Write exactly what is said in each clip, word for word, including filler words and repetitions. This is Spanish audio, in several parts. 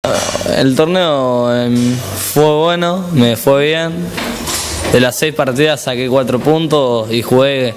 El torneo eh, fue bueno, me fue bien. De las seis partidas saqué cuatro puntos y jugué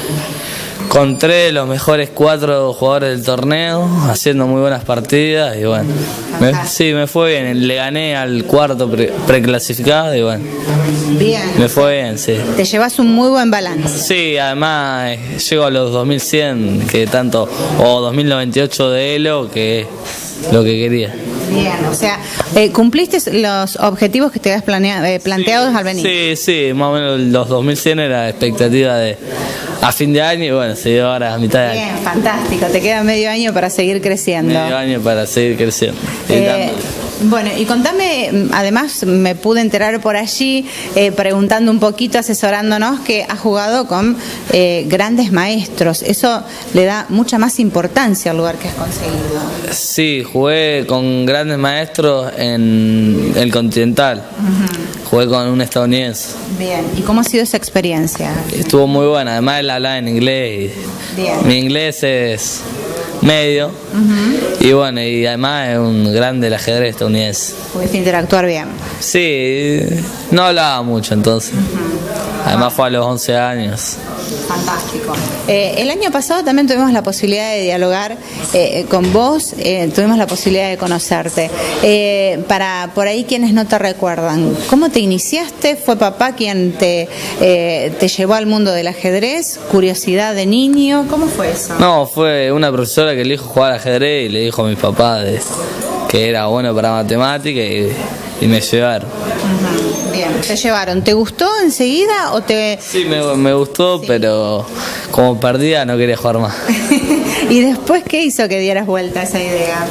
con tres de los mejores cuatro jugadores del torneo, haciendo muy buenas partidas y bueno, me, sí, me fue bien. Le gané al cuarto pre, preclasificado y bueno, bien. Me fue bien, sí. Te llevas un muy buen balance. Sí, además eh, llego a los dos mil cien, que tanto, o dos mil noventa y ocho de Elo, que es lo que quería. Bien, o sea, eh, ¿cumpliste los objetivos que te habías planea, eh, planteados sí, al venir? Sí, sí, más o menos los dos mil cien era la expectativa de a fin de año y bueno, se dio ahora a mitad de Bien, año. Fantástico, te queda medio año para seguir creciendo. Medio año para seguir creciendo. Eh, bueno, y contame, además me pude enterar por allí, eh, preguntando un poquito, asesorándonos, que has jugado con eh, grandes maestros. Eso le da mucha más importancia al lugar que has conseguido. Sí, jugué con grandes maestros en el Continental. Uh-huh. Jugué con un estadounidense. Bien, ¿y cómo ha sido esa experiencia? Estuvo muy buena, además él hablaba en inglés. Y Bien. Mi inglés es medio. Uh-huh. Y bueno, y además es un grande el ajedrez estadounidense. ¿Pudiste interactuar bien? Sí, no hablaba mucho entonces. Uh-huh. Además fue a los once años. Fantástico. Eh, el año pasado también tuvimos la posibilidad de dialogar eh, con vos, eh, tuvimos la posibilidad de conocerte. Eh, para por ahí quienes no te recuerdan, ¿cómo te iniciaste? ¿Fue papá quien te, eh, te llevó al mundo del ajedrez? ¿Curiosidad de niño? ¿Cómo fue eso? No, fue una profesora que le dijo jugar al ajedrez y le dijo a mi papá de, que era bueno para matemáticas y, y me llevaron. Uh-huh. Bien, te llevaron. ¿Te gustó enseguida o te...? Sí, me, me gustó, sí. Pero como perdía no quería jugar más. ¿Y después qué hizo que dieras vuelta a esa idea?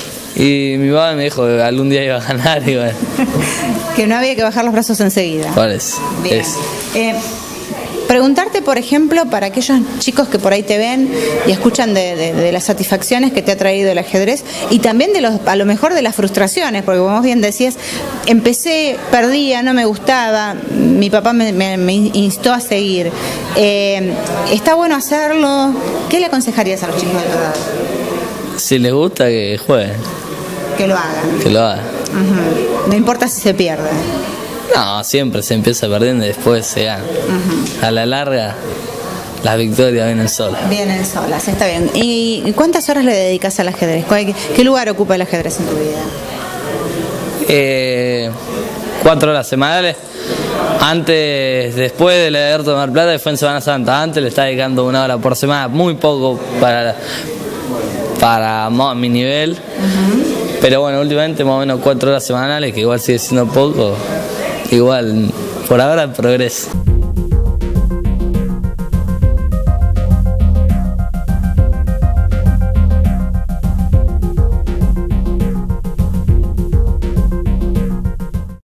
Y mi papá me dijo que algún día iba a ganar y bueno. Que no había que bajar los brazos enseguida. ¿Cuál es? Bien. Es. Eh, Preguntarte, por ejemplo, para aquellos chicos que por ahí te ven y escuchan de, de, de las satisfacciones que te ha traído el ajedrez y también de los, a lo mejor de las frustraciones, porque como vos bien decías, empecé, perdía, no me gustaba, mi papá me, me, me instó a seguir. Eh, ¿Está bueno hacerlo? ¿Qué le aconsejarías a los chicos de tu edad? Si les gusta, que jueguen. Que lo hagan. Que lo hagan. Uh-huh. No importa si se pierde. No, siempre se empieza perdiendo y después se gana. Uh-huh. A la larga, las victorias vienen solas. Vienen solas, está bien. ¿Y cuántas horas le dedicas al ajedrez? ¿Qué lugar ocupa el ajedrez en tu vida? Eh, cuatro horas semanales. Antes, después de la de Mar Plata, fue en Semana Santa. Antes le estaba dedicando una hora por semana, muy poco para, para mi nivel. Uh-huh. Pero bueno, últimamente más o menos cuatro horas semanales, que igual sigue siendo poco. Igual, por ahora progreso.